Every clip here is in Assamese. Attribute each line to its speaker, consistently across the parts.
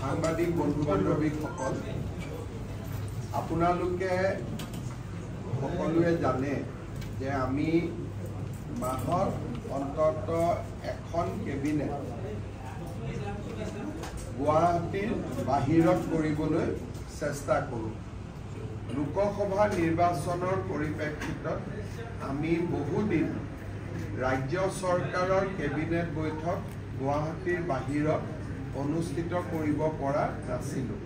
Speaker 1: সাংবাদিক বন্ধু বান্ধৱীসকল, আপোনালোকে সকলোৱে জানে যে আমি মাহত অন্তত এখন কেবিনেট গুৱাহাটীৰ বাহিৰত কৰিবলৈ চেষ্টা কৰোঁ। লোকসভা নিৰ্বাচনৰ পৰিপ্ৰেক্ষিতত আমি বহুদিন ৰাজ্য চৰকাৰৰ কেবিনেট বৈঠক গুৱাহাটীৰ বাহিৰত অনুষ্ঠিত কৰিব পৰা নাছিলোঁ।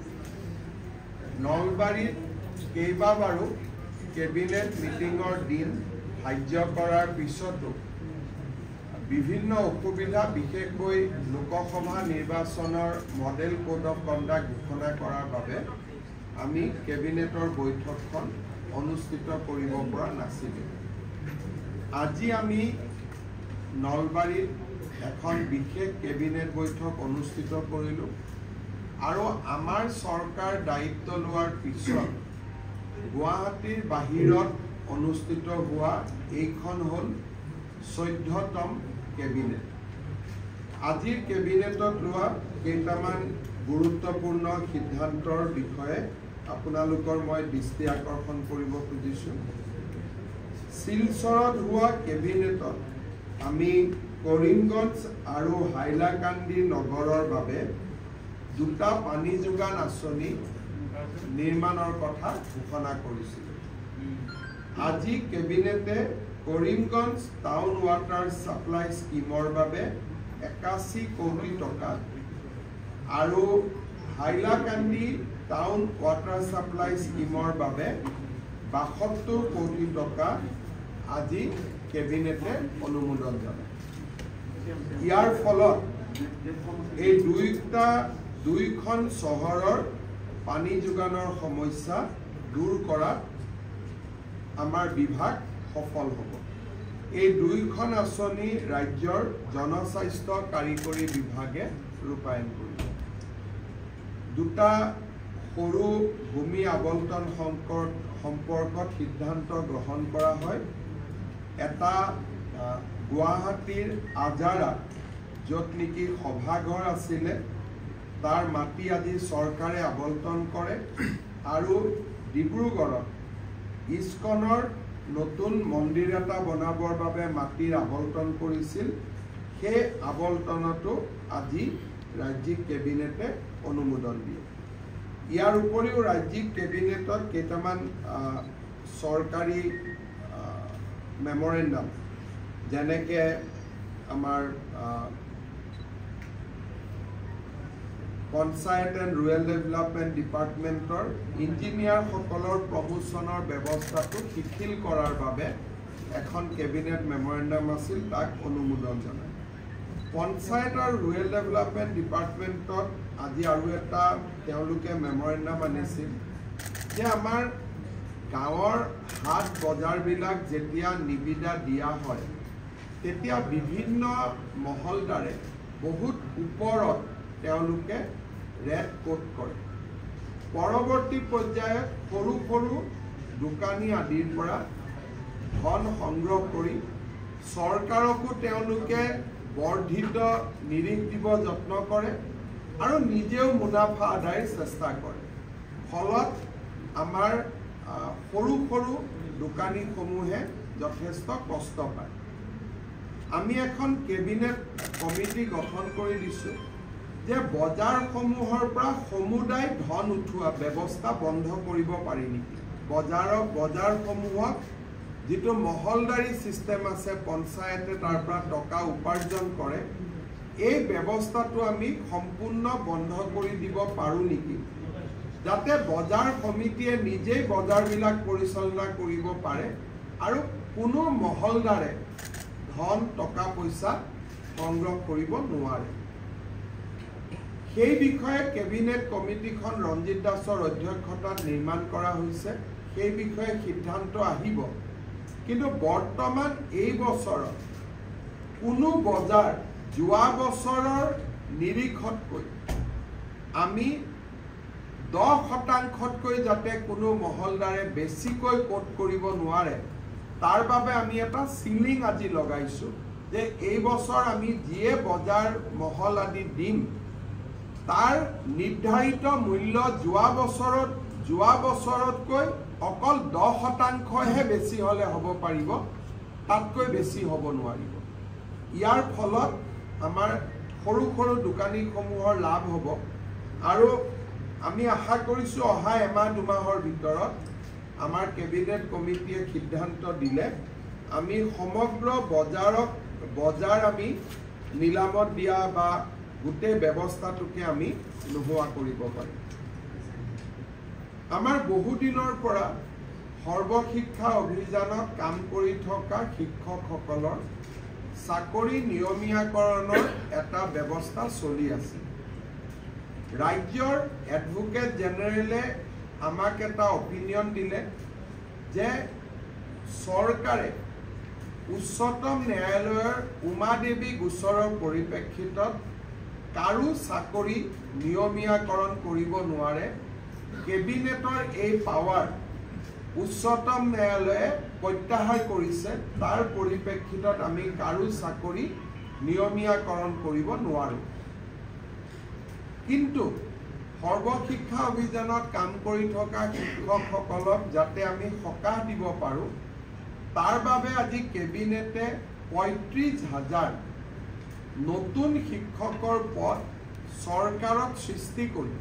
Speaker 1: নলবাৰীত কেইবাবাৰো কেবিনেট মিটিঙৰ দিন ধাৰ্য কৰাৰ পিছতো বিভিন্ন অসুবিধা, বিশেষকৈ লোকসভা নিৰ্বাচনৰ মডেল কোড অফ কণ্ডাক্ট ঘোষণা কৰাৰ বাবে আমি কেবিনেটৰ বৈঠকখন অনুষ্ঠিত কৰিব পৰা নাছিলোঁ। আজি আমি নলবাৰীত এখন বিশেষ কেবিনেট বৈঠক অনুষ্ঠিত কৰিলোঁ আৰু আমাৰ চৰকাৰ দায়িত্ব লোৱাৰ পিছত গুৱাহাটীৰ বাহিৰত অনুষ্ঠিত হোৱা এইখন হ'ল 14তম কেবিনেট। আজিৰ কেবিনেটত লোৱা কেইটামান গুৰুত্বপূৰ্ণ সিদ্ধান্তৰ বিষয়ে আপোনালোকৰ মই দৃষ্টি আকৰ্ষণ কৰিব খুজিছোঁ। শিলচৰত হোৱা কেবিনেটত আমি কৰিমগঞ্জ আৰু হাইলাকান্দি নগৰৰ বাবে দুটা পানী যোগান আঁচনি নিৰ্মাণৰ কথা ঘোষণা কৰিছিলোঁ। আজি কেবিনেটে কৰিমগঞ্জ টাউন ৱাটাৰ ছাপ্লাই স্কিমৰ বাবে 81 কোটি টকা আৰু হাইলাকান্দি টাউন ৱাটাৰ ছাপ্লাই স্কিমৰ বাবে 72 কোটি টকা আজি কেবিনেটে অনুমোদন জনায়। ইয়াৰ ফলত এই দুইখন চহৰৰ পানী যোগানৰ সমস্যা দূৰ কৰাত আমাৰ বিভাগ সফল হ'ব। এই দুইখন আঁচনি ৰাজ্যৰ জনস্বাস্থ্য কাৰিকৰী বিভাগে ৰূপায়ণ কৰিব। দুটা সৰু ভূমি আবণ্টন সম্পৰ্কত সিদ্ধান্ত গ্ৰহণ কৰা হয়। এটা গুৱাহাটীৰ আজাৰা, য'ত নেকি সভাঘৰ আছিলে, তাৰ মাটি আজি চৰকাৰে আবণ্টন কৰে আৰু ডিব্ৰুগড়ত ইস্কনৰ নতুন মন্দিৰ এটা বনাবৰ বাবে মাটিৰ আবণ্টন কৰিছিল। সেই আবণ্টনতো আজি ৰাজ্যিক কেবিনেটে অনুমোদন দিয়ে। ইয়াৰ উপৰিও ৰাজ্যিক কেবিনেটত কেইটামান চৰকাৰী মেমৰেণ্ডাম, যেনেকৈ আমাৰ পঞ্চায়ত এণ্ড ৰুৰেল ডেভেলপমেণ্ট ডিপাৰ্টমেণ্টৰ ইঞ্জিনিয়াৰসকলৰ প্ৰমোচনৰ ব্যৱস্থাটো শিথিল কৰাৰ বাবে এখন কেবিনেট মেমৰেণ্ডাম আছিল, তাক অনুমোদন জনায়। পঞ্চায়ত আৰু ৰুৰেল ডেভেলপমেণ্ট ডিপাৰ্টমেণ্টত আজি আৰু এটা তেওঁলোকে মেমৰেণ্ডাম আনিছিল যে আমাৰ গাঁৱৰ হাট বজাৰবিলাক যেতিয়া নিবিদা দিয়া হয়, তেতিয়া বিভিন্ন মহলদাৰে বহুত ওপৰত তেওঁলোকে ৰেট কোট কৰে। পৰৱৰ্তী পৰ্যায়ত সৰু সৰু দোকানী আদিৰ পৰা ধন সংগ্ৰহ কৰি চৰকাৰকো তেওঁলোকে বৰ্ধিত নিৰিখ দিব যত্ন কৰে আৰু নিজেও মুনাফা আদায়ৰ চেষ্টা কৰে। ফলত আমাৰ সৰু সৰু দোকানীসমূহে যথেষ্ট কষ্ট পায়। আমি এখন কেবিনেট কমিটি গঠন কৰি দিছোঁ যে বজাৰসমূহৰ পৰা সমুদায় ধন উঠোৱা ব্যৱস্থা বন্ধ কৰিব পাৰি নেকি। বজাৰসমূহত যিটো মহলদাৰী ছিষ্টেম আছে, পঞ্চায়তে তাৰ পৰা টকা উপাৰ্জন কৰে, এই ব্যৱস্থাটো আমি সম্পূৰ্ণ বন্ধ কৰি দিব পাৰোঁ নেকি, যাতে বজাৰ সমিতিয়ে নিজেই বজাৰবিলাক পৰিচালনা কৰিব পাৰে আৰু কোনো মহলদাৰে ধন টকা পইচা সংগ্ৰহ কৰিব নোৱাৰে। সেই বিষয়ে কেবিনেট কমিটিখন ৰঞ্জিত দাসৰ অধ্যক্ষতাত নিৰ্মাণ কৰা হৈছে। সেই বিষয়ে সিদ্ধান্ত আহিব। কিন্তু বৰ্তমান এই বছৰত কোনো বজাৰ যোৱা বছৰৰ নিৰিখতকৈ আমি 10%তকৈ যাতে কোনো মহলদাৰে বেছিকৈ কোট কৰিব নোৱাৰে, তাৰ বাবে আমি এটা সিলিং আজি লগাইছোঁ যে এই বছৰ আমি যিয়ে বজাৰ মহল আদি দিম তাৰ নিৰ্ধাৰিত মূল্য যোৱা বছৰতকৈ অকল 10% বেছি হলে হ'ব পাৰিব, তাতকৈ বেছি হ'ব নোৱাৰিব। ইয়াৰ ফলত আমাৰ সৰু সৰু দোকানীসমূহৰ লাভ হ'ব আৰু আমি আশা কৰিছোঁ অহা এমাহ দুমাহৰ ভিতৰত আমাৰ কেবিনেট কমিটিয়ে সিদ্ধান্ত দিলে আমি সমগ্ৰ বজাৰ আমি নিলামত দিয়া বা গোটেই ব্যৱস্থাটোকে আমি নোহোৱা কৰিব পাৰিম। আমাৰ বহুদিনৰ পৰা সৰ্বশিক্ষা অভিযানত কাম কৰি থকা শিক্ষকসকলৰ চাকৰি নিয়মীয়াকৰণৰ এটা ব্যৱস্থা চলি আছে। ৰাজ্যৰ এডভোকেট জেনেৰেলে আমাক এটা অপিনিয়ন দিলে যে চৰকাৰে উচ্চতম ন্যায়ালয়ৰ উমাদেৱী গোচৰৰ পৰিপ্ৰেক্ষিতত কাৰো চাকৰি নিয়মীয়াকৰণ কৰিব নোৱাৰে। কেবিনেটৰ এই পাৱাৰ উচ্চতম ন্যায়ালয়ে প্ৰত্যাহাৰ কৰিছে, তাৰ পৰিপ্ৰেক্ষিতত আমি কাৰো চাকৰি নিয়মীয়াকৰণ কৰিব নোৱাৰোঁ। কিন্তু সৰ্বশিক্ষা অভিযানত কাম কৰি থকা শিক্ষকসকলক যাতে আমি সকাহ দিব পাৰোঁ, তাৰ বাবে আজি কেবিনেটে ৩৫,০০০ নতুন শিক্ষকৰ পদ চৰকাৰত সৃষ্টি কৰি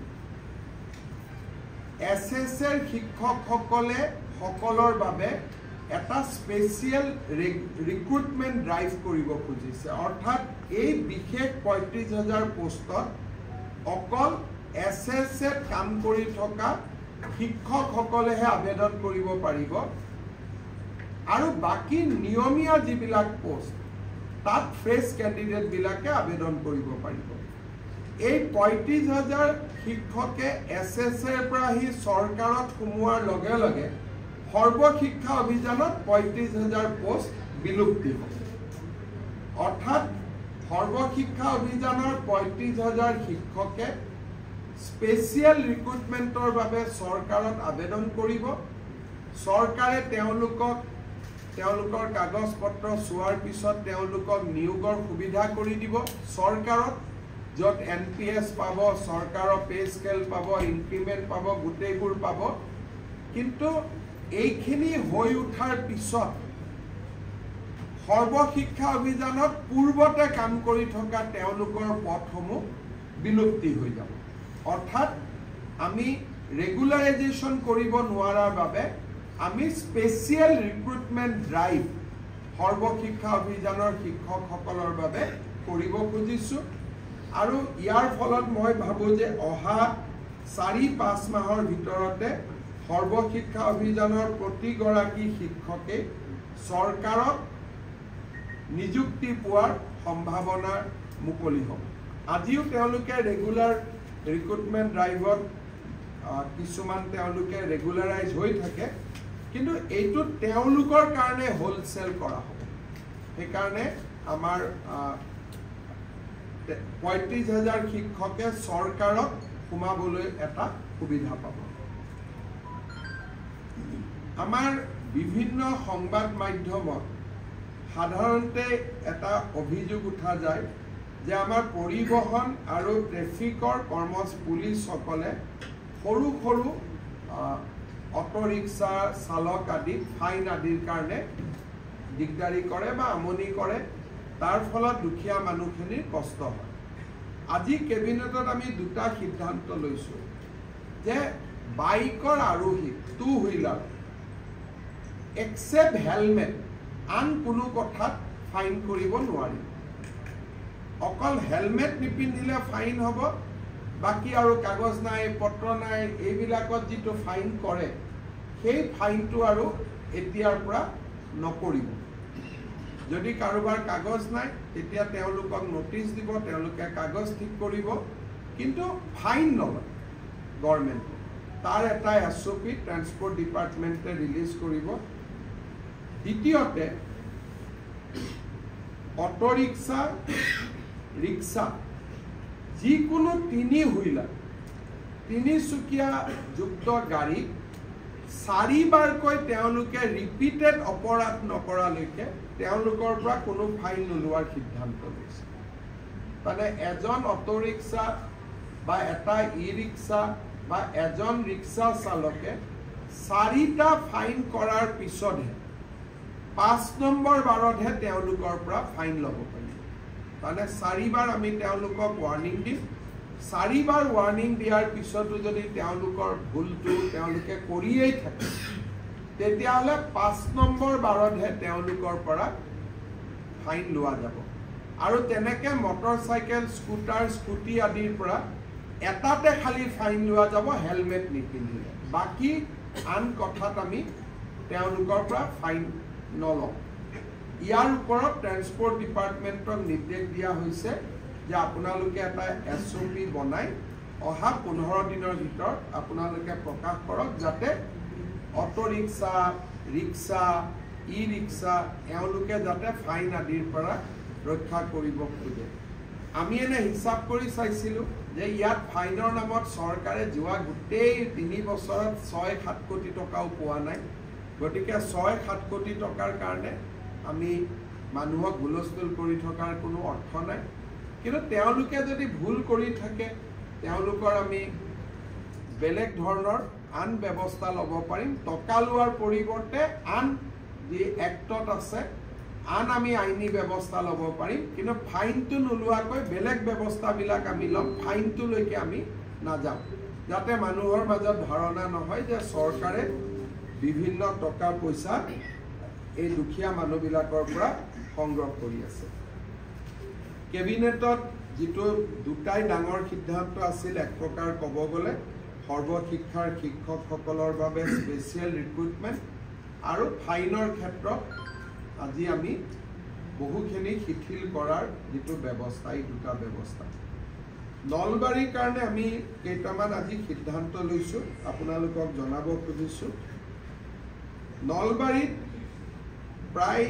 Speaker 1: SSR শিক্ষকসকলৰ বাবে এটা স্পেচিয়েল ৰিক্ৰুটমেণ্ট ড্ৰাইভ কৰিব খুজিছে। অৰ্থাৎ এই বিশেষ ৩৫,০০০ পোষ্টত অকল SSR কাম কৰি থকা শিক্ষকসকলেহে আবেদন কৰিব পাৰিব আৰু বাকী নিয়মীয়া যিবিলাক পোষ্ট তাত ফ্ৰেছ কেণ্ডিডেটবিলাকে আবেদন কৰিব পাৰিব। এই ৩৫,০০০ শিক্ষকে SSR পৰা আহি চৰকাৰত সোমোৱাৰ লগে লগে সৰ্বশিক্ষা অভিযানত ৩৫,০০০ পোষ্ট বিলুপ্তি হ'ব। অৰ্থাৎ সৰ্বশিক্ষা অভিযানৰ ৩৫,০০০ শিক্ষকে স্পেচিয়েল ৰিক্ৰুটমেণ্টৰ বাবে চৰকাৰত আবেদন কৰিব। চৰকাৰে তেওঁলোকৰ কাগজ পত্ৰ চোৱাৰ পিছত তেওঁলোকক নিয়োগৰ সুবিধা কৰি দিব চৰকাৰত, য'ত NPS পাব, চৰকাৰৰ পে স্কেল পাব, ইনক্ৰিমেণ্ট পাব, গোটেইবোৰ পাব। কিন্তু এইখিনি হৈ উঠাৰ পিছত সৰ্বশিক্ষা অভিযানত পূৰ্বতে কাম কৰি থকা তেওঁলোকৰ পদসমূহ বিলুপ্তি হৈ যাব। অৰ্থাৎ আমি ৰেগুলাৰাইজেশ্যন কৰিব নোৱাৰাৰ বাবে আমি স্পেচিয়েল ৰিক্ৰুটমেণ্ট ড্ৰাইভ সৰ্বশিক্ষা অভিযানৰ শিক্ষকসকলৰ বাবে কৰিব খুজিছোঁ। আৰু ইয়াৰ ফলত মই ভাবোঁ যে অহা ৪-৫ মাহৰ ভিতৰতে সৰ্বশিক্ষা অভিযানৰ প্ৰতিগৰাকী শিক্ষকে চৰকাৰত নিযুক্তি পোৱাৰ সম্ভাৱনা মুকলি হ'ব। আজিও তেওঁলোকে ৰেগুলাৰ ৰিক্ৰুটমেণ্ট ড্ৰাইভত কিছুমান তেওঁলোকে ৰেগুলাৰাইজ হৈ থাকে, কিন্তু এইটো তেওঁলোকৰ কাৰণে হোলচেল কৰা হ'ব। সেইকাৰণে আমাৰ ৩৫,০০০ শিক্ষকে চৰকাৰত সোমাবলৈ এটা সুবিধা পাব। আমাৰ বিভিন্ন সংবাদ মাধ্যমত সাধাৰণতে এটা অভিযোগ উঠা যায় যে আমাৰ পৰিবহণ আৰু ট্ৰেফিকৰ পুলিচসকলে সৰু সৰু অটো ৰিক্সা চালক আদি ফাইন আদিৰ কাৰণে দিগদাৰি কৰে বা আমনি কৰে, তাৰ ফলত দুখীয়া মানুহখিনিৰ কষ্ট হয়। আজি কেবিনেটত আমি দুটা সিদ্ধান্ত লৈছোঁ যে বাইকৰ আৰোহী টু হুইলাৰ এক্সেপ্ট হেলমেট আন কোনো কথাত ফাইন কৰিব নোৱাৰি। অকল হেলমেট নিপিন্ধিলে ফাইন হ'ব, বাকী আৰু কাগজ নাই, পত্ৰ নাই, এইবিলাকত যিটো ফাইন কৰে সেই ফাইনটো আৰু এতিয়াৰ পৰা নকৰিব। যদি কাৰোবাৰ কাগজ নাই তেতিয়া তেওঁলোকক নটিচ দিব, তেওঁলোকে কাগজ ঠিক কৰিব, কিন্তু ফাইন নলয় গভৰ্ণমেণ্টে। তাৰ এটা SOP ট্ৰান্সপৰ্ট ডিপাৰ্টমেণ্টে ৰিলিজ কৰিব। দ্বিতীয়তে অটো ৰিক্সা ৰিক্সা যিকোনো 3 হুইলাৰ 3চকীয়া যুক্ত গাড়ী 4বাৰকৈ তেওঁলোকে ৰিপিটেড অপৰাধ নকৰালৈকে তেওঁলোকৰ পৰা কোনো ফাইন নোলোৱাৰ সিদ্ধান্ত লৈছে। মানে এজন অটো ৰিক্সা বা এটা ই ৰিক্সা বা এজন ৰিক্সা চালকে 4টা ফাইন কৰাৰ পিছতহে 5 নম্বৰ বাৰতহে তেওঁলোকৰ পৰা ফাইন ল'ব পাৰিব। মানে 4বাৰ আমি তেওঁলোকক ৱাৰ্নিং দিম। 4বাৰ ৱাৰ্নিং দিয়াৰ পিছতো যদি তেওঁলোকৰ ভুলটো তেওঁলোকে কৰিয়েই থাকে তেতিয়াহ'লে 5 নম্বৰ বাৰতহে তেওঁলোকৰ পৰা ফাইন লোৱা যাব। আৰু তেনেকৈ মটৰচাইকেল স্কুটাৰ স্কুটি আদিৰ পৰা এটাতে খালি ফাইন লোৱা যাব হেলমেট নিপিন্ধিলে। বাকী আন কথাত আমি তেওঁলোকৰ পৰা ফাইন নলওঁ। ইয়াৰ ওপৰত ট্ৰেন্সপৰ্ট ডিপাৰ্টমেণ্টক নিৰ্দেশ দিয়া হৈছে যে আপোনালোকে এটা SOP বনাই অহা 15 দিনৰ ভিতৰত আপোনালোকে প্ৰকাশ কৰক যাতে auto rickshaw rickshaw e rickshaw এওঁলোকে যাতে ফাইন আদিৰ পৰা ৰক্ষা কৰিব খোজে। আমি এনে হিচাপ কৰি চাইছিলোঁ যে ইয়াত ফাইনৰ নামত চৰকাৰে যোৱা গোটেই 3 বছৰত 6-7 কোটি টকাও পোৱা নাই। গতিকে 6-7 কোটি টকাৰ কাৰণে আমি মানুহক হুলস্থুল কৰি থকাৰ কোনো অৰ্থ নাই। কিন্তু তেওঁলোকে যদি ভুল কৰি থাকে তেওঁলোকৰ আমি বেলেগ ধৰণৰ আন ব্যৱস্থা ল'ব পাৰিম। টকা লোৱাৰ পৰিৱৰ্তে আন যি এক্টত আছে আন আমি আইনী ব্যৱস্থা ল'ব পাৰিম। কিন্তু ফাইনটো নোলোৱাকৈ বেলেগ ব্যৱস্থাবিলাক আমি ল'ম। ফাইনটোলৈকে আমি নাযাওঁ যাতে মানুহৰ মাজত ধাৰণা নহয় যে চৰকাৰে বিভিন্ন টকা পইচা এই দুখীয়া মানুহবিলাকৰ পৰা সংগ্ৰহ কৰি আছে। কেবিনেটত যিটো দুটাই ডাঙৰ সিদ্ধান্ত আছিল, এক প্ৰকাৰ ক'ব গ'লে সৰ্বশিক্ষাৰ শিক্ষকসকলৰ বাবে স্পেচিয়েল ৰিক্ৰুটমেণ্ট আৰু ফাইনৰ ক্ষেত্ৰত আজি আমি বহুখিনি শিথিল কৰাৰ যিটো ব্যৱস্থা, এই দুটা ব্যৱস্থা। নলবাৰীৰ কাৰণে আমি কেইটামান আজি সিদ্ধান্ত লৈছোঁ, আপোনালোকক জনাব খুজিছোঁ। নলবাৰীত প্ৰায়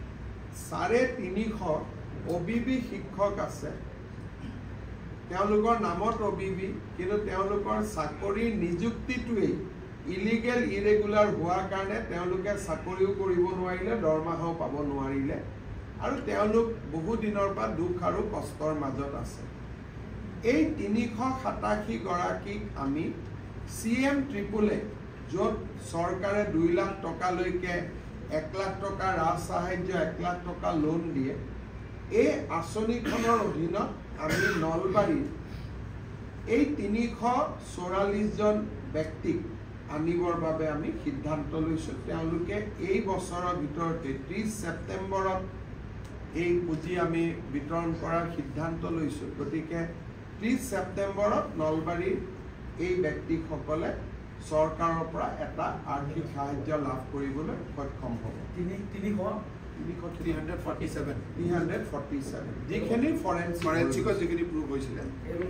Speaker 1: 350 OBB শিক্ষক আছে। তেওঁলোকৰ নামত OBB, কিন্তু তেওঁলোকৰ চাকৰিৰ নিযুক্তিটোৱেই ইলিগেল ইৰেগুলাৰ হোৱাৰ কাৰণে তেওঁলোকে চাকৰিও কৰিব নোৱাৰিলে, দৰমহাও পাব নোৱাৰিলে আৰু তেওঁলোক বহু দিনৰ পৰা দুখ আৰু কষ্টৰ মাজত আছে। এই 387 গৰাকীক আমি CM ট্ৰিপুলে য'ত চৰকাৰে 2 লাখ টকালৈকে 1 লাখ টকা ৰাজসাহায্য 1 লাখ টকা লোন দিয়ে, এই আঁচনিখনৰ অধীনত আমি নলবাৰীৰ এই 344জন ব্যক্তিক আনিবৰ বাবে আমি সিদ্ধান্ত লৈছোঁ। তেওঁলোকে এই বছৰৰ ভিতৰতে 30 ছেপ্টেম্বৰত এই পুঁজি আমি বিতৰণ কৰাৰ সিদ্ধান্ত লৈছোঁ। গতিকে 30 ছেপ্টেম্বৰত নলবাৰীৰ এই ব্যক্তিসকলে চৰকাৰৰ পৰা এটা আৰ্থিক সাহায্য লাভ কৰিবলৈ সক্ষম হ'ব। 347 যিখিনি ফৰেনচিকত যিখিনি প্ৰুভ হৈছিলে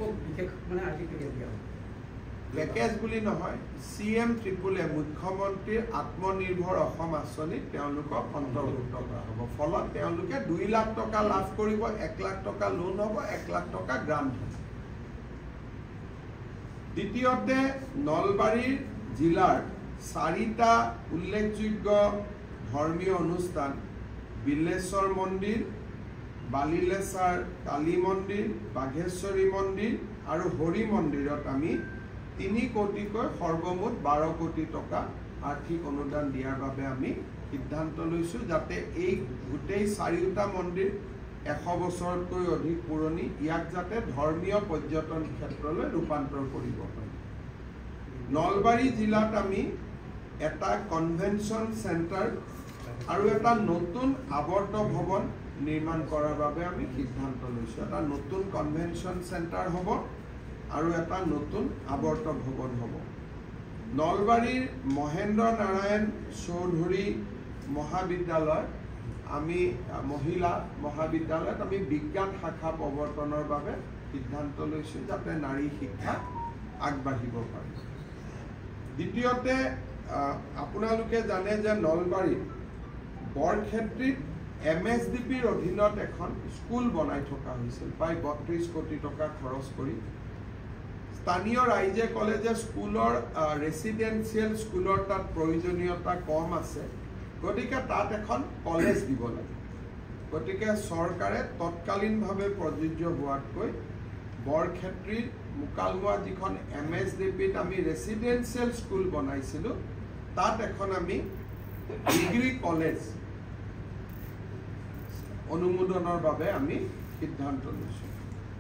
Speaker 1: পেকেজ বুলি নহয়, CM ট্ৰিপুলে মুখ্যমন্ত্ৰীৰ আত্মনিৰ্ভৰ অসম আঁচনিত তেওঁলোকক অন্তৰ্ভুক্ত কৰা হ'ব। ফলত তেওঁলোকে 2 লাখ টকা লাভ কৰিব, 1 লাখ টকা লোন হ'ব, 1 লাখ টকা গ্ৰাণ্ট হ'ব। দ্বিতীয়তে নলবাৰীৰ জিলাৰ 4টা উল্লেখযোগ্য ধৰ্মীয় অনুষ্ঠান, বিল্লেশ্বৰ মন্দিৰ, বালিলেচাৰ কালী মন্দিৰ, বাঘেশ্বৰী মন্দিৰ আৰু হৰি মন্দিৰত আমি 3 কোটিকৈ সৰ্বমুঠ 12 কোটি টকা আৰ্থিক অনুদান দিয়াৰ বাবে আমি সিদ্ধান্ত লৈছোঁ, যাতে এই গোটেই 4টা মন্দিৰ 100 বছৰতকৈ অধিক পুৰণি, ইয়াক যাতে ধৰ্মীয় পৰ্যটন ক্ষেত্ৰলৈ ৰূপান্তৰ কৰিব পাৰি। নলবাৰী জিলাত আমি এটা কনভেনশ্যন চেণ্টাৰ আৰু এটা নতুন আৱৰ্ত ভৱন নিৰ্মাণ কৰাৰ বাবে আমি সিদ্ধান্ত লৈছোঁ। এটা নতুন কনভেনশ্যন চেণ্টাৰ হ'ব আৰু এটা নতুন আৱৰ্ত ভৱন হ'ব। নলবাৰীৰ মহেন্দ্ৰ নাৰায়ণ চৌধুৰী মহাবিদ্যালয় আমি মহিলা মহাবিদ্যালয়ত আমি বিজ্ঞান শাখা প্ৰৱৰ্তনৰ বাবে সিদ্ধান্ত লৈছোঁ, যাতে নাৰী শিক্ষা আগবাঢ়িব পাৰে। দ্বিতীয়তে আপোনালোকে জানে যে নলবাৰীত বৰক্ষেত্ৰীত MSDPৰ অধীনত এখন স্কুল বনাই থকা হৈছিল, প্ৰায় 32 কোটি টকা খৰচ কৰি। স্থানীয় ৰাইজে ক'লে যে স্কুলৰ ৰেচিডেঞ্চিয়েল স্কুলৰ তাত প্ৰয়োজনীয়তা কম আছে, গতিকে তাত এখন কলেজ দিব লাগে। গতিকে চৰকাৰে তৎকালীনভাৱে প্ৰযোজ্য হোৱাতকৈ বৰক্ষেত্ৰীৰ মুকালমুৱা যিখন MSDPত আমি ৰেচিডেন্সিয়েল স্কুল বনাইছিলোঁ তাত এখন আমি ডিগ্ৰী কলেজ অনুমোদনৰ বাবে আমি সিদ্ধান্ত লৈছোঁ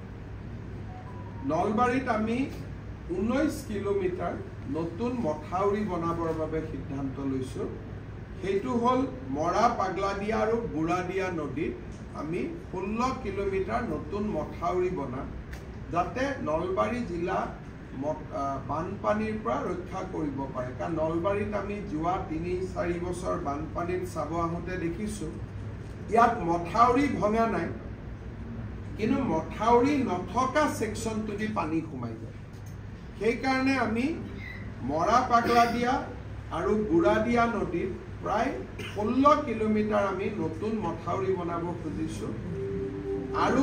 Speaker 1: নলবাৰীত আমি 19 কিলোমিটাৰ নতুন মথাউৰি বনাবৰ বাবে সিদ্ধান্ত লৈছোঁ সেইটো হ'ল মৰা পাগলাদিয়া আৰু বুঢ়াদিয়া নদীত আমি 16 কিলোমিটাৰ নতুন মথাউৰি বনাম যাতে নলবাৰী জিলা বানপানীৰ পৰা ৰক্ষা কৰিব পাৰে কাৰণ নলবাৰীত আমি যোৱা 3-4 বছৰ বানপানীত চাব আহোঁতে দেখিছোঁ ইয়াত মথাউৰি ভঙা নাই কিন্তু মথাউৰি নথকা ছেকশ্যনটোদি পানী সোমাই যায় সেইকাৰণে আমি মৰা পাগলাদিয়া আৰু বুঢ়াদিয়া নদীত প্ৰায় 16 কিলোমিটাৰ আমি নতুন মথাউৰি বনাব খুজিছোঁ আৰু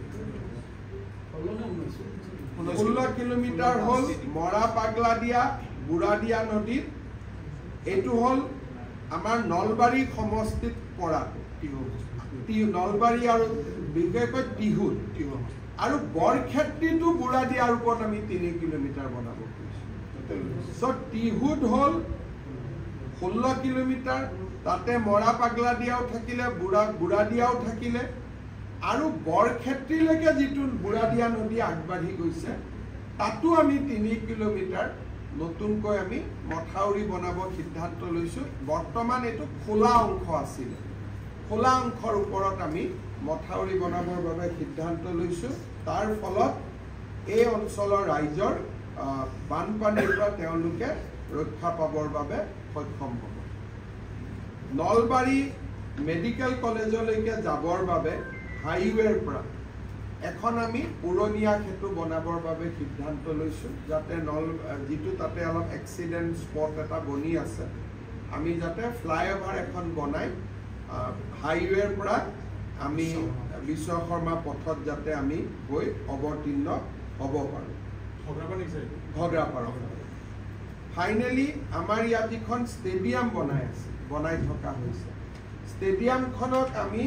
Speaker 1: 16 কিলোমিটাৰ হ'ল মৰা পাগলাদিয়া বুঢ়াদিয়া নদীত এইটো হ'ল আমাৰ নলবাৰী সমষ্টিত পৰাটো নলবাৰী আৰু বিশেষকৈ টিহুত আৰু বৰক্ষেত্ৰীটো বুঢ়াদিয়াৰ ওপৰত আমি 3 কিলোমিটাৰ বনাব খুজিছোঁ টিহুত হ'ল 16 কিলোমিটাৰ তাতে মৰা পাগলাদিয়াও থাকিলে বুঢ়াদিয়াও থাকিলে আৰু বৰক্ষেত্ৰীলৈকে যিটো বুঢ়াদিয়া নদী আগবাঢ়ি গৈছে তাতো আমি 3 কিলোমিটাৰ নতুনকৈ আমি মথাউৰি বনাব সিদ্ধান্ত লৈছোঁ বৰ্তমান এইটো খোলা অংশ আছিলে খোলা অংশৰ ওপৰত আমি মথাউৰি বনাবৰ বাবে সিদ্ধান্ত লৈছোঁ তাৰ ফলত এই অঞ্চলৰ ৰাইজৰ বানপানীৰ পৰা তেওঁলোকে ৰক্ষা পাবৰ বাবে সক্ষম হ'ব নলবাৰী মেডিকেল কলেজলৈকে যাবৰ বাবে হাইৱেৰ পৰা এখন আমি পুৰণীয়া সেতু বনাবৰ বাবে সিদ্ধান্ত লৈছোঁ যাতে যিটো তাতে অলপ এক্সিডেণ্ট স্পট এটা বনি আছে আমি যাতে ফ্লাইঅভাৰ এখন বনাই হাইৱেৰ পৰা আমি বিশ্ব শৰ্মা পথত যাতে আমি গৈ অৱতীৰ্ণ হ'ব পাৰোঁ ঘগ্ৰাপাৰা ফাইনেলি আমাৰ ইয়াত যিখন ষ্টেডিয়াম বনাই থকা হৈছে ষ্টেডিয়ামখনক আমি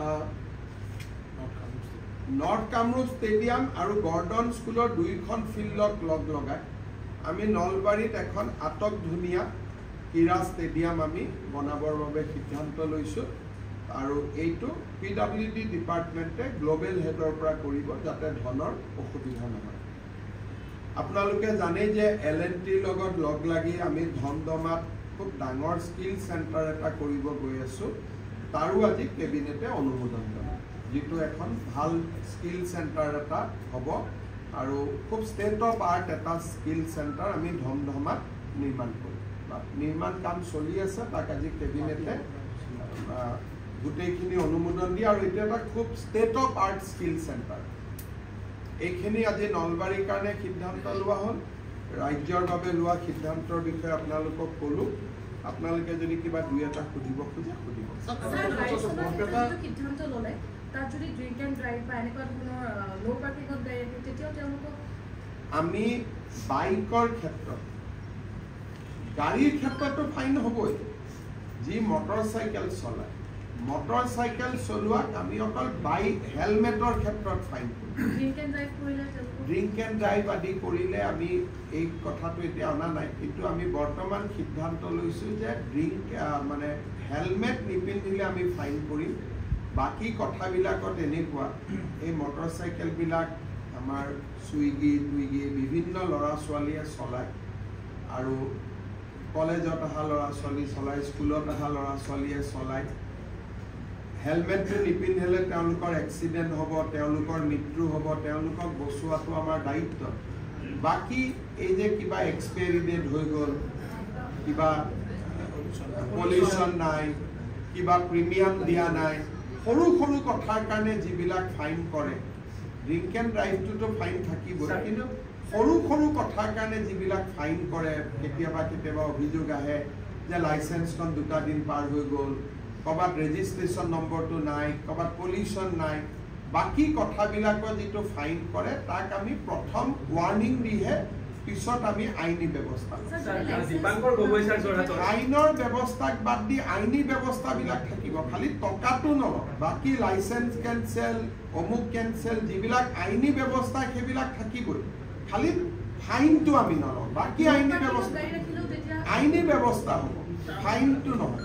Speaker 1: নৰ্থ কামৰূপ ষ্টেডিয়াম আৰু গৰ্ডন স্কুলৰ 2খন ফিল্ডক লগাই আমি নলবাৰীত এখন আটক ধুনীয়া ক্ৰীড়া ষ্টেডিয়াম আমি বনাবৰ বাবে সিদ্ধান্ত লৈছোঁ আৰু এইটো PWD ডিপাৰ্টমেণ্টে গ্লোবেল হেডৰ পৰা কৰিব যাতে ধনৰ অসুবিধা নহয় আপোনালোকে জানে যে L&Tৰ লগত লগ লাগি আমি ধমধমাত খুব ডাঙৰ স্কিল চেণ্টাৰ এটা কৰিব গৈ আছোঁ তাৰো আজি কেবিনেটে অনুমোদন জনায় যিটো এখন ভাল স্কিল চেণ্টাৰ এটা হ'ব আৰু খুব ষ্টেট অফ আৰ্ট এটা স্কিল চেণ্টাৰ আমি ধমধমাত নিৰ্মাণ কৰিম নিৰ্মাণ কাম চলি আছে তাক আজি কেবিনেটে গোটেইখিনি অনুমোদন দিয়ে আৰু এইটো এটা খুব state of art skill centre এইখিনি আজি নলবাৰীৰ কাৰণে সিদ্ধান্ত লোৱা হ'ল ৰাজ্যৰ বাবে লোৱা সিদ্ধান্তৰ বিষয়ে আপোনালোকক ক'লোঁ আপোনালোকে যদি কিবা 2-এটা সুধিব খোজে সুধিব আমি বাইকৰ ক্ষেত্ৰত গাড়ীৰ ক্ষেত্ৰতো ফাইন হ'বই যি মটৰচাইকেল চলায় মটৰচাইকেল চলোৱাক আমি অকল হেলমেটৰ ক্ষেত্ৰত ফাইন ড্ৰিংক এণ্ড ড্ৰাইভ আদি কৰিলে আমি এই কথাটো এতিয়া অনা নাই কিন্তু আমি বৰ্তমান সিদ্ধান্ত লৈছোঁ যে মানে হেলমেট নিপিন্ধিলে আমি ফাইন কৰিম বাকী কথাবিলাকত এনেকুৱা এই মটৰচাইকেলবিলাক আমাৰ চুইগি বিভিন্ন ল'ৰা ছোৱালীয়ে চলায় আৰু কলেজত অহা ল'ৰা ছোৱালী চলায় স্কুলত অহা ল'ৰা ছোৱালীয়ে চলায় হেলমেটটো নিপিন্ধিলে তেওঁলোকৰ এক্সিডেণ্ট হ'ব তেওঁলোকৰ মৃত্যু হ'ব তেওঁলোকক বচোৱাটো আমাৰ দায়িত্ব বাকী এই যে কিবা এক্সপায়াৰী ডেট হৈ গ'ল কিবা পলিউশ্যন নাই কিবা প্ৰিমিয়াম দিয়া নাই সৰু সৰু কথাৰ কাৰণে যিবিলাক ফাইন কৰে ড্ৰিংক এণ্ড ড্ৰাইভটোতো ফাইন থাকিবই কিন্তু সৰু সৰু কথাৰ কাৰণে যিবিলাক ফাইন কৰে কেতিয়াবা অভিযোগ আহে যে লাইচেন্সখন 2টা দিন পাৰ হৈ গ'ল ক'ৰবাত ৰেজিষ্ট্ৰেশ্যন নম্বৰটো নাই ক'ৰবাত পলিউশ্যন নাই বাকী কথাবিলাকৰ যিটো ফাইন কৰে তাক আমি প্ৰথম ৱাৰ্ণিং দিহে পিছত আমি আইনী ব্যৱস্থা
Speaker 2: দীপাংকৰ
Speaker 1: আইনৰ ব্যৱস্থাক বাদ দি আইনী ব্যৱস্থাবিলাক থাকিব খালি টকাটো নলওঁ বাকী লাইচেন্স কেনচেল অমুক কেনচেল যিবিলাক আইনী ব্যৱস্থা সেইবিলাক থাকিবই খালি ফাইনটো আমি নলওঁ বাকী আইনী ব্যৱস্থা হ'ব ফাইনটো নহয়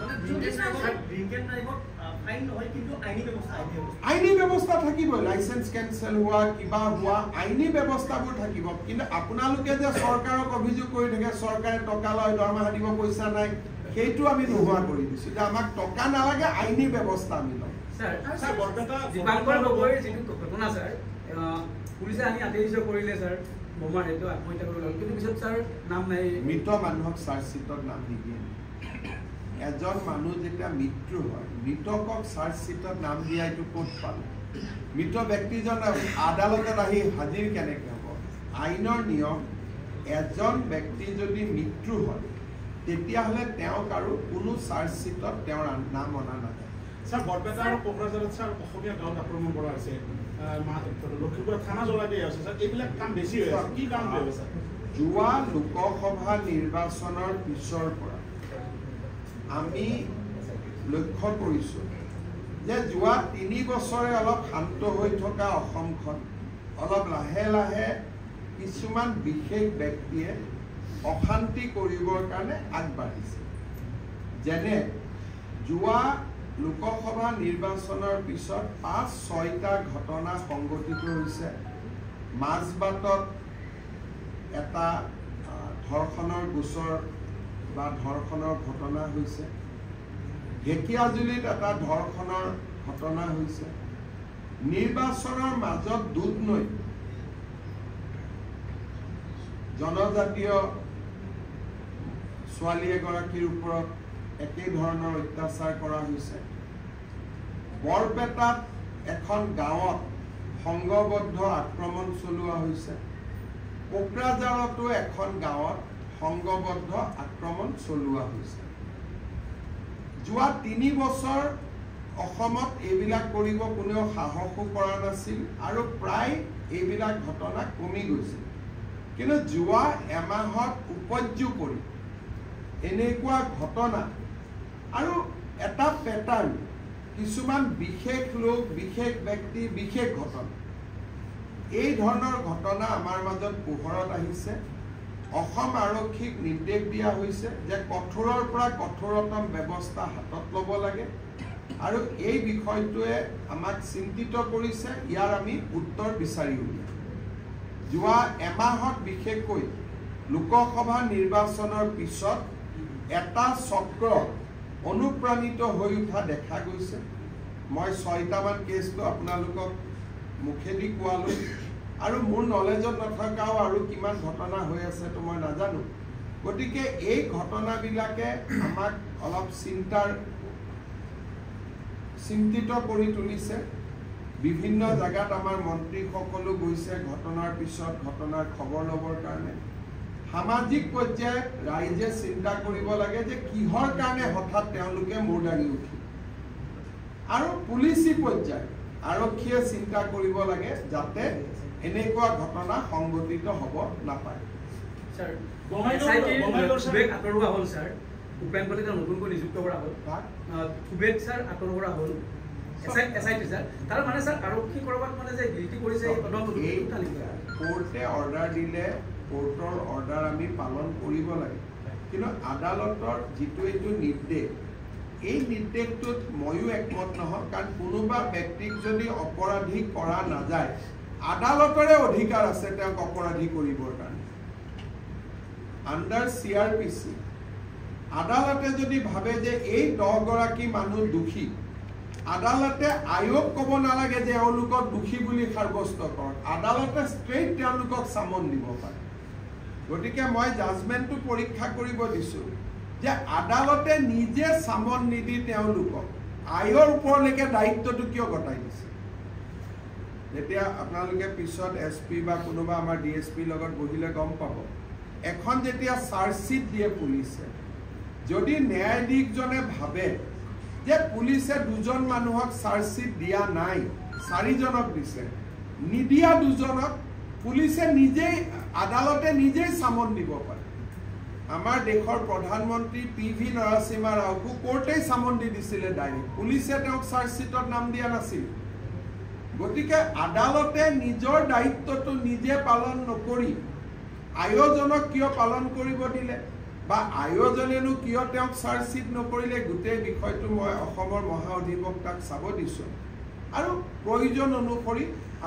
Speaker 1: আইনী ব্যৱস্থা থাকিবই লাইচেন্স কেনচেল হোৱা কিবা হোৱা আইনী ব্যৱস্থাবোৰ থাকিব কিন্তু আপোনালোকে যে চৰকাৰক অভিযোগ কৰি থাকে চৰকাৰে টকা লয় দৰমহা দিব পইচা নাই সেইটো আমি নোহোৱা কৰি দিছোঁ যে আমাক টকা নালাগে আইনী ব্যৱস্থা আমি লওঁ
Speaker 2: দীপাংকৰ গগৈৰ যিটো ঘটনা ছাৰ পুলিচে আনি আদেশ কৰিলে ছাৰ বোমাৰ সেইটো আত্মহত্যা কৰিব লাগে কিন্তু পিছত ছাৰ নাম নাই
Speaker 1: মৃত মানুহক চাৰ্জশ্বিটত নাম নিদিয়ে এজন মানুহ যেতিয়া মৃত্যু হয় মৃতকক চাৰ্জশ্বিটত নাম দিয়া এইটো ক'ত পালে মৃত ব্যক্তিজন আদালতত আহি হাজিৰ কেনেকৈ হ'ব আইনৰ নিয়ম এজন ব্যক্তি যদি মৃত্যু হয় তেতিয়াহ'লে তেওঁক আৰু কোনো চাৰ্জশ্বিটত তেওঁৰ নাম অনা নাযায়
Speaker 3: ছাৰ বৰপেটা আৰু কোকৰাঝাৰত ছাৰ অসমীয়া গাঁৱত আক্ৰমণ কৰা হৈছে লখিমপুৰত থানা জ্বলাই দিয়া হৈছে ছাৰ এইবিলাক কাম বেছি হৈ আছে কি কাম হৈ আছে
Speaker 1: যোৱা লোকসভা নিৰ্বাচনৰ পিছৰ পৰা আমি লক্ষ্য কৰিছোঁ যে যোৱা ৩ বছৰে অলপ শান্ত হৈ থকা অসমখন অলপ লাহে লাহে কিছুমান বিশেষ ব্যক্তিয়ে অশান্তি কৰিবৰ কাৰণে আগবাঢ়িছে যেনে যোৱা লোকসভা নিৰ্বাচনৰ পিছত ৫-৬টা ঘটনা সংঘটিত হৈছে মাজবাটত এটা ধৰ্ষণৰ গোচৰ বা ধৰ্ষণৰ ঘটনা হৈছে ঢেকিয়াজুলিত এটা ধৰ্ষণৰ ঘটনা হৈছে নিৰ্বাচনৰ মাজত দুধনৈ জনজাতীয় ছোৱালী এগৰাকীৰ ওপৰত একেই ধৰণৰ অত্যাচাৰ কৰা হৈছে বৰপেটাত এখন গাঁৱত সংঘবদ্ধ আক্ৰমণ চলোৱা হৈছে কোকৰাঝাৰতো এখন গাঁৱত সংঘবদ্ধ আক্ৰমণ চলোৱা হৈছে যোৱা ৩ বছৰ অসমত এইবিলাক কৰিব কোনেও সাহসো কৰা নাছিল আৰু প্ৰায় এইবিলাক ঘটনা কমি গৈছিল কিন্তু যোৱা এমাহত উপযোগ কৰি এনেকুৱা ঘটনা আৰু এটা পেটাৰ্ণ কিছুমান বিশেষ লোক বিশেষ ব্যক্তি বিশেষ ঘটনা এই ধৰণৰ ঘটনা আমাৰ মাজত পোহৰত আহিছে অসম আৰক্ষীক নিৰ্দেশ দিয়া হৈছে যে কঠোৰৰ পৰা কঠোৰতম ব্যৱস্থা হাতত ল'ব লাগে আৰু এই বিষয়টোৱে আমাক চিন্তিত কৰিছে ইয়াৰ আমি উত্তৰ বিচাৰি উলিয়াম যোৱা এমাহত বিশেষকৈ লোকসভা নিৰ্বাচনৰ পিছত এটা চক্ৰ অনুপ্ৰাণিত হৈ উঠা দেখা গৈছে মই ৬টামান কেছটো আপোনালোকক মুখেদি কোৱালো আৰু মোৰ নলেজত নথকাও আৰু কিমান ঘটনা হৈ আছে তো মই নাজানো গতিকে এই ঘটনাবিলাকে আমাক অলপ চিন্তিত কৰি তুলিছে বিভিন্ন জায়গাত আমাৰ মন্ত্ৰীসকলো গৈছে ঘটনাৰ পিছত ঘটনাৰ খবৰ ল'বৰ কাৰণে সামাজিক পৰ্যায়ত ৰাইজে চিন্তা কৰিব লাগে যে কিহৰ কাৰণে হঠাৎ তেওঁলোকে মূৰ দাঙি উঠিল আৰু পুলিচি পৰ্যায়ত আৰক্ষীয়ে চিন্তা কৰিব লাগে যাতে এনেকুৱা ঘটনা সংঘটিত হ'ব নাপায়
Speaker 2: স্যাৰ সুবেক আঁতৰোৱা হ'ল স্যাৰ উপেন কলিতা নতুনকৈ নিযুক্ত কৰা হ'ল সুবেক স্যাৰ আঁতৰোৱা হ'ল এসআইটি স্যাৰ তাৰ মানে স্যাৰ আৰক্ষী কৰবাত মানে যে গিল্টি কৰিছে
Speaker 1: কোৰ্টে অৰ্ডাৰ দিলে কোৰ্টৰ অৰ্ডাৰ আমি পালন কৰিব লাগে কিন্তু আদালতৰ যিটো এইটো নিৰ্দেশ এই নিৰ্দেশটোত ময়ো একমত নহয় কাৰণ কোনোবা ব্যক্তিক যদি অপৰাধী কৰা নাযায় আদালতৰে অধিকাৰ আছে তেওঁক অপৰাধী কৰিবৰ কাৰণে আণ্ডাৰ CRPC আদালতে যদি ভাবে যে এই 10 গৰাকী মানুহ দোষী আদালতে আয়োগ ক'ব নালাগে যে এওঁলোকক দোষী বুলি সাব্যস্ত কৰক আদালতে ষ্ট্ৰেইট তেওঁলোকক সামন দিব পাৰে গতিকে মই জাজমেণ্টটো পৰীক্ষা কৰিব দিছোঁ যে আদালতে নিজে সামন নিদি তেওঁলোকক আয়োগৰ ওপৰলৈকে দায়িত্বটো কিয় গতাই দিছে যেতিয়া আপোনালোকে পিছত SP বা কোনোবা আমাৰ DSP লগত বহিলে গম পাব এখন যেতিয়া চাৰ্জশ্বিট দিয়ে পুলিচে যদি ন্যায়াধীশজনে ভাবে যে পুলিচে দুজন মানুহক চাৰ্জশ্বিট দিয়া নাই 4জনক দিছে নিদিয়া দুজনক পুলিচে নিজেই আদালতে নিজেই চামন দিব পাৰে আমাৰ দেশৰ প্ৰধানমন্ত্ৰী PV নৰসিংহ ৰাওকো কোৰ্টেই চামন দি দিছিলে ডাইৰেক্ট পুলিচে তেওঁক চাৰ্জশ্বিটত নাম দিয়া নাছিল গতিকে আদালতে নিজৰ দায়িত্বটো নিজে পালন নকৰি আয়োজনক কিয় পালন কৰিব দিলে বা আয়োজনেনো কিয় তেওঁক চাৰ্জশ্বিট নকৰিলে গোটেই বিষয়টো মই অসমৰ মহা অধিবক্তাক চাব দিছোঁ আৰু প্ৰয়োজন অনুসৰি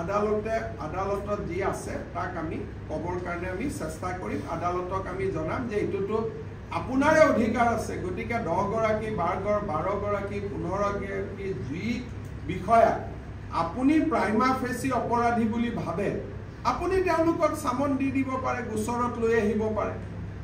Speaker 1: আদালতত যি আছে তাক আমি ক'বৰ কাৰণে আমি চেষ্টা কৰিম আদালতক আমি জনাম যে এইটোতো আপোনাৰে অধিকাৰ আছে গতিকে 10 গৰাকী 12 গৰাকী 15 গৰাকী যি বিষয়া আপুনি প্ৰাইমা ফেচি অপৰাধী বুলি ভাবে আপুনি তেওঁলোকক চামন দি দিব পাৰে গোচৰত লৈ আহিব পাৰে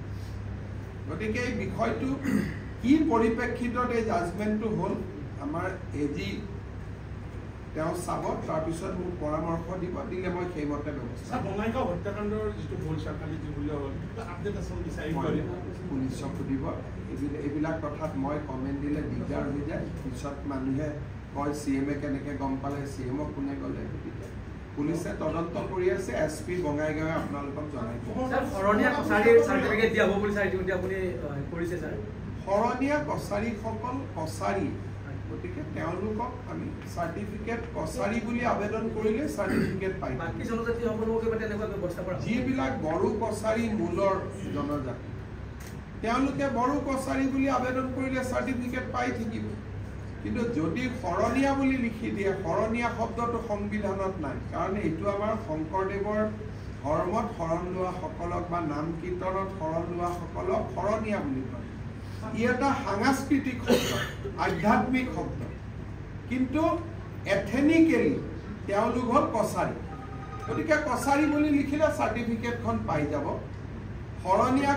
Speaker 1: গতিকে এই বিষয়টো কি পৰিপ্ৰেক্ষিতত এই জাজমেণ্টটো হ'ল আমাৰ এজি তেওঁ চাব তাৰপিছত মোক পৰামৰ্শ দিব দিলে মই সেইমতে ব্যৱস্থা
Speaker 3: বঙাইগাঁও হত্যাকাণ্ডৰ যিটো হ'ল চৰকাৰী যিবুলি হ'ল আপডেট আছে বিচাৰি
Speaker 1: পুলিচক সুধিব এইবিলাক কথাত মই কমেণ্ট দিলে দিগদাৰ হৈ যায় পিছত মানুহে কয় CM কেনেকৈ গম পালে CMক কোনে ক'লে গতিকে পুলিচে তদন্ত কৰি আছে SP বঙাইগাঁৱে আপোনালোকক জনাই দিব
Speaker 2: শৰণীয়া কছাৰী চাৰ্টিফিকেট দিয়া হ'ব বুলি ছাৰ ইতিমধ্যে আপুনি কৰিছে ছাৰ
Speaker 1: শৰণীয়া কছাৰীসকল কছাৰী গতিকে তেওঁলোকক আমি চাৰ্টিফিকেট কছাৰী বুলি আবেদন কৰিলে চাৰ্টিফিকেট পাই
Speaker 2: বাকী জনজাতিসকলক তেনেকুৱা ব্যৱস্থা কৰা
Speaker 1: যিবিলাক বড়ো কছাৰী মূলৰ জনজাতি তেওঁলোকে বড়ো কছাৰী বুলি আবেদন কৰিলে চাৰ্টিফিকেট পাই থাকিব কিন্তু যদি শৰণীয়া বুলি লিখি দিয়ে শৰণীয়া শব্দটো সংবিধানত নাই কাৰণ এইটো আমাৰ শংকৰদেৱৰ ধৰ্মত শৰণ লোৱা সকলক বা নাম কীৰ্তনত শৰণ লোৱা সকলক শৰণীয়া বুলি কয় ই এটা সাংস্কৃতিক শব্দ আধ্যাত্মিক শব্দ কিন্তু এথেনিকেলি তেওঁলোক হ'ল কছাৰী গতিকে কছাৰী বুলি লিখিলে চাৰ্টিফিকেটখন পাই যাব শৰণীয়া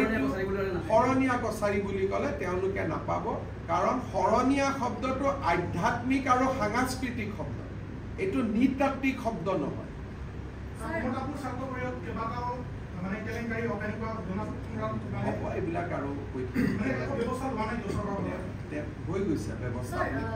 Speaker 1: কছাৰী বুলি ক'লে তেওঁলোকে নাপাব কাৰণ শৰণীয়া শব্দটো আধ্যাত্মিক আৰু সাংস্কৃতিক শব্দ এইটো নৃতাত্ত্বিক শব্দ নহয় এইবিলাক আৰু হৈ গৈছে ব্যৱস্থা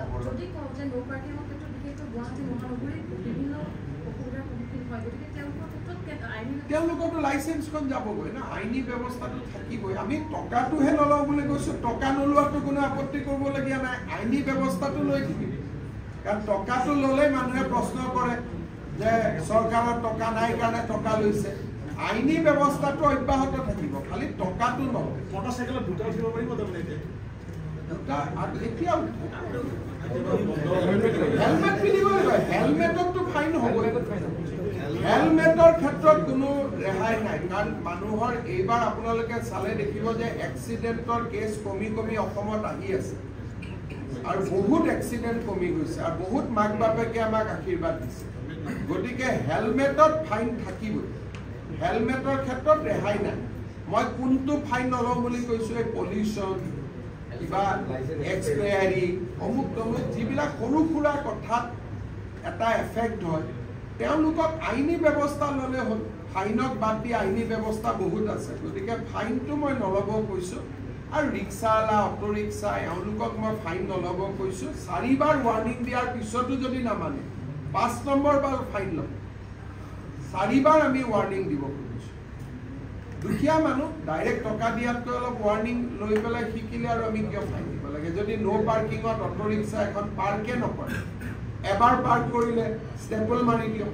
Speaker 1: তেওঁলোকৰতো লাইচেন্সখন যাবগৈ না আইনী ব্যৱস্থাটো থাকিবই আমি টকাটোহে নলওঁ বুলি কৈছোঁ টকা নোলোৱাটো কোনো আপত্তি কৰিবলগীয়া নাই আইনী ব্যৱস্থাটো লৈ থাকিব কাৰণ টকাটো ল'লে মানুহে প্ৰশ্ন কৰে যে চৰকাৰৰ টকা নাই কাৰণে টকা লৈছে আইনী ব্যৱস্থাটো অব্যাহত থাকিব খালি টকাটো নলয়
Speaker 3: মটৰচাইকেলত দুটা উঠিব পাৰিব তাৰমানে
Speaker 1: এতিয়া হেলমেট পিন্ধিব লাগিব হেলমেটতো ফাইন হ'ব হেলমেটৰ ক্ষেত্ৰত কোনো ৰেহাই নাই কাৰণ মানুহৰ এইবাৰ আপোনালোকে চালে দেখিব যে এক্সিডেণ্টৰ কেছ কমি অসমত আহি আছে আৰু বহুত এক্সিডেণ্ট কমি গৈছে আৰু বহুত মাক বাপেকে আমাক আশীৰ্বাদ দিছে গতিকে হেলমেটত ফাইন থাকিবই হেলমেটৰ ক্ষেত্ৰত ৰেহাই নাই মই কোনটো ফাইন নলওঁ বুলি কৈছোঁ এই পলিউশ্যন কিবা এক্সপায়াৰী অমুক তমুক যিবিলাক সৰু সুৰা কথাত এটা এফেক্ট হয় তেওঁলোকক আইনী ব্যৱস্থা ল'লে হ'ল ফাইনক বাদ দি আইনী ব্যৱস্থা বহুত আছে গতিকে ফাইনটো মই নল'ব কৈছোঁ আৰু ৰিক্সাৱালা অটো ৰিক্সা এওঁলোকক মই ফাইন নল'ব কৈছোঁ 4বাৰ ৱাৰ্ণিং দিয়াৰ পিছতো যদি নামানে 5 নম্বৰ বাৰ ফাইন ল'ম 4বাৰ আমি ৱাৰ্ণিং দিব খুজিছোঁ দুখীয়া মানুহ ডাইৰেক্ট টকা দিয়াতকৈ অলপ ৱাৰ্ণিং লৈ পেলাই শিকিলে আৰু আমি কিয় ফাইন দিব লাগে যদি ন' পাৰ্কিঙত অটো ৰিক্সা এখন পাৰ্কে নকৰে এবাৰ পাৰ্ক কৰিলে ষ্টেপল মাৰি দিয়ক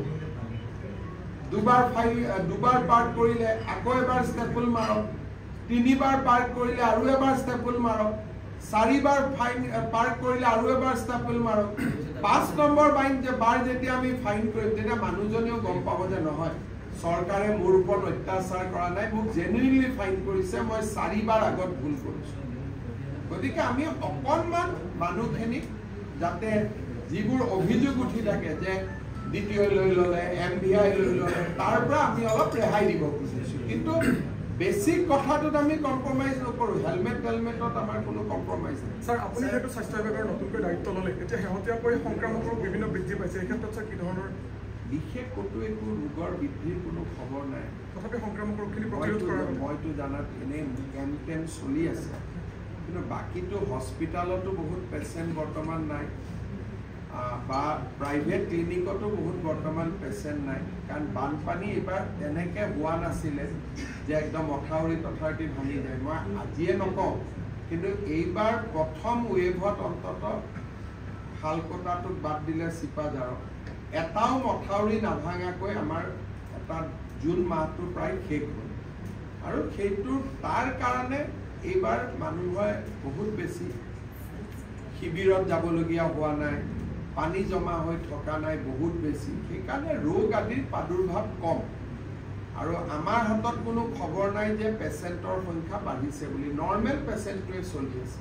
Speaker 1: দুবাৰ পাৰ্ক কৰিলে আকৌ এবাৰ ষ্টেপল মাৰক 3বাৰ পাৰ্ক কৰিলে আৰু এবাৰ ষ্টেপল মাৰক 4বাৰ ফাইন পাৰ্ক কৰিলে আৰু এবাৰ ষ্টেপল মাৰক 5 নম্বৰ বাৰ যেতিয়া আমি ফাইন কৰিম তেতিয়া মানুহজনেও গম পাব যে নহয় চৰকাৰে মোৰ ওপৰত অত্যাচাৰ কৰা নাই মোক জেনুইনলি ফাইন কৰিছে মই 4বাৰ আগত ভুল কৰিছোঁ গতিকে আমি অকণমান মানুহখিনিক যাতে যিবোৰ অভিযোগ উঠি থাকে যে দ্বিতীয় লৈ ল'লে MVI লৈ ল'লে তাৰ পৰা আমি অলপ ৰেহাই দিব খুজিছোঁ কিন্তু বেছিক কথাটোত আমি কম্প্ৰমাইজ নকৰোঁ হেলমেটত আমাৰ কোনো কম্প্ৰমাইজ নাই
Speaker 4: ছাৰ আপুনি যিহেতু স্বাস্থ্য বিভাগৰ নতুনকৈ দায়িত্ব ল'লে এতিয়া শেহতীয়াকৈ সংক্ৰামক ৰোগ বিভিন্ন বৃদ্ধি পাইছে এই ক্ষেত্ৰত ছাৰ কি ধৰণৰ
Speaker 1: বিশেষ ক'তো একো ৰোগৰ বৃদ্ধিৰ কোনো খবৰ নাই
Speaker 4: তথাপি সংক্ৰামক ৰোগখিনি প্ৰতিৰোধ কৰাৰ
Speaker 1: মইতো জানাত এনেই কেম্প চলি আছে কিন্তু বাকীটো হস্পিটেলতো বহুত পেচেণ্ট বৰ্তমান নাই বা প্ৰাইভেট ক্লিনিকতো বহুত বৰ্তমান পেচেণ্ট নাই কাৰণ বানপানী এইবাৰ তেনেকৈ হোৱা নাছিলে যে একদম মথাউৰি তথাউৰি ভাঙি যায়। মই আজিয়ে নকওঁ, কিন্তু এইবাৰ প্ৰথম ৱেভত অন্ততঃ শালকটাটোক বাদ দিলে চিপাঝাৰক এটাও মথাউৰি নাভাঙাকৈ আমাৰ এটা জুন মাহটো প্ৰায় শেষ হ'ল। আৰু সেইটো তাৰ কাৰণে এইবাৰ মানুহে বহুত বেছি শিবিৰত যাবলগীয়া হোৱা নাই, পানী জমা হৈ থকা নাই বহুত বেছি, সেইকাৰণে ৰোগ আদিৰ প্ৰাদুৰ্ভাৱ কম। আৰু আমাৰ হাতত কোনো খবৰ নাই যে পেচেণ্টৰ সংখ্যা বাঢ়িছে বুলি, নৰ্মেল পেচেণ্টটোৱে চলি আছে।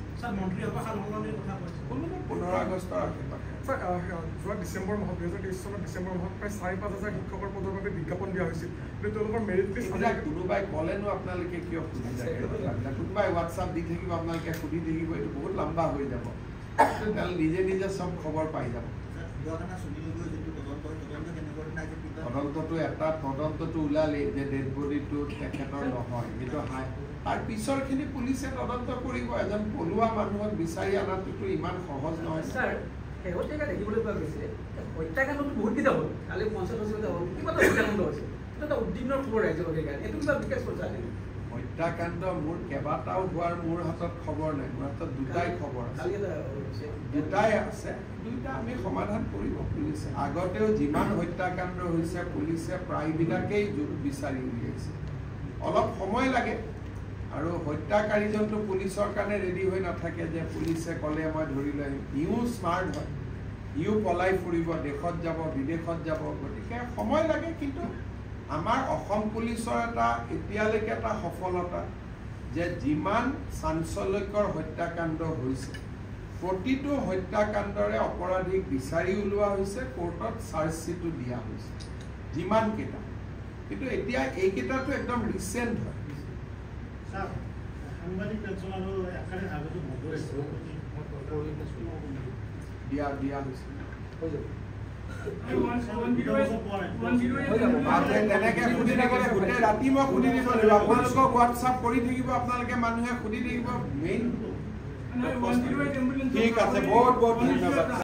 Speaker 1: 15 আগষ্টৰ আশে-পাশে
Speaker 4: যোৱা ডিচেম্বৰ মাহত 2023 চনৰ ডিচেম্বৰ মাহত প্ৰায় 4-5 হাজাৰ শিক্ষকৰ পদৰ বাবে বিজ্ঞাপন দিয়া হৈছিল, কিন্তু তেওঁলোকৰ মেৰিট লিষ্ট
Speaker 1: কোনোবাই ক'লেনো আপোনালোকে কিয় সুধি যায়? কোনোবাই হোৱাটছআপ দি থাকিব, আপোনালোকে সুধি থাকিব, এইটো বহুত লম্বা হৈ যাব। নিজে নিজে চব খবৰ পাই যাব। তদন্তটো ওলালেই যে ডেড বডিটো তেখেতৰ নহয়, সেইটো তাৰ পিছৰখিনি পুলিচে তদন্ত কৰিব। এজন পলুৱা মানুহক বিচাৰি অনাটোতো ইমান সহজ নহয়।
Speaker 2: শেহতীয়াকৈ দেখিবলৈ পোৱা গৈছে হত্যাকাণ্ডটো বহুতকেইটা হ'ল, কালি 50-60টা হ'ল, কিবা এটা হত্যাকাণ্ড হৈছে, এইটো এটা উদ্বিগ্নৰ খবৰ ৰাজ্যবাসীৰ কাৰণে। এইটো কিবা বিকাশ কৰিছে
Speaker 1: হত্যাকাণ্ড মোৰ কেইবাটাও হোৱাৰ মোৰ হাতত খবৰ নাই, মোৰ হাতত দুটাই খবৰ আছে, দুটাই আছে, দুইটা আমি সমাধান কৰিব পুলিচে। আগতেও যিমান হত্যাকাণ্ড হৈছে পুলিচে প্ৰায়বিলাকেই বিচাৰি উলিয়াইছে। অলপ সময় লাগে, আৰু হত্যাকাৰীজনটো পুলিচৰ কাৰণে ৰেডি হৈ নাথাকে যে পুলিচে ক'লে মই ধৰি লৈ আহিম। ইও স্মাৰ্ট হয়, ইও পলাই ফুৰিব, দেশত যাব, বিদেশত যাব, গতিকে সময় লাগে। কিন্তু আমাৰ অসম পুলিচৰ এতিয়ালৈকে এটা সফলতা যে যিমান চাঞ্চল্যকৰ হত্যাকাণ্ড হৈছে, প্ৰতিটো হত্যাকাণ্ডৰে অপৰাধীক বিচাৰি উলিওৱা হৈছে, কোৰ্টত চাৰ্জশ্বিটো দিয়া হৈছে যিমানকেইটা। কিন্তু এতিয়া এইকেইটাটো একদম ৰিচেণ্ট হয়। দিয়া হৈছে তেনেকে সুধি থাকিলে গোটেই ৰাতি মই সুধি দিব লাগিব। আপোনালোকক হোৱাটছআপ কৰি থাকিব, আপোনালোকে মানুহে সুধি থাকিব। মেইন ঠিক আছে, বহুত বহুত ধন্যবাদ।